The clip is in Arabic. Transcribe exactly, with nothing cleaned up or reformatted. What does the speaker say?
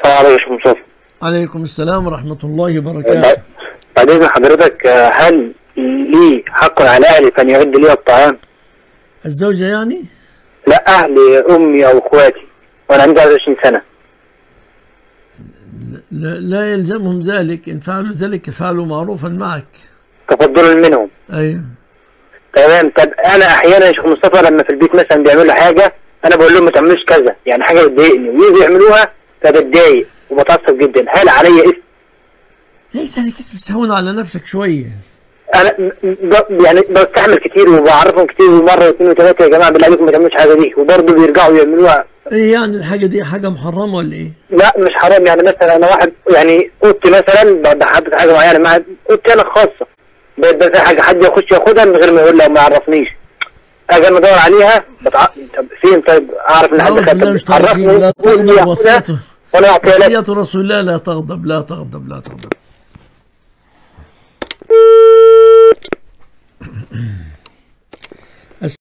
السلام عليكم يا شيخ مصطفى. عليكم السلام ورحمة الله وبركاته. بعد إذن حضرتك، هل لي حق على أهلي فأن يعد لي الطعام؟ الزوجة يعني؟ لا، أهلي، أمي أو إخواتي، وأنا عندي واحد وعشرين سنة. لا, لا يلزمهم ذلك، إن فعلوا ذلك فعلوا معروفا معك. تفضلا منهم. أيوه. تمام. طب أنا أحيانا يا شيخ مصطفى لما في البيت مثلا بيعملوا حاجة أنا بقول لهم ما تعملوش كذا، يعني حاجة بتضايقني ويجوا يعملوها فبتضايق وبتعصب جدا، هل عليا اسم؟ ليس عليك اسم، تهون على نفسك شوية. انا يعني بستحمل كتير وبعرفهم كتير مره واثنين وثلاثه، يا جماعه بالله عليكم ما تعملوش حاجه دي، وبرضه بيرجعوا يعملوها. ايه يعني الحاجه دي حاجه محرمه ولا ايه؟ لا مش حرام، يعني مثلا انا واحد يعني اوضتي مثلا بحدد حاجه معينه مع اوضتي انا خاصه، بقى حاجه حد يخش ياخدها من غير ما يقول لي وما يعرفنيش، اجي انا ادور عليها بتع... طب فين؟ طيب اعرف ان حد خدها، عرفني لا تغضب، وصيته ولا وصية رسول الله لا تغضب لا تغضب لا تغضب.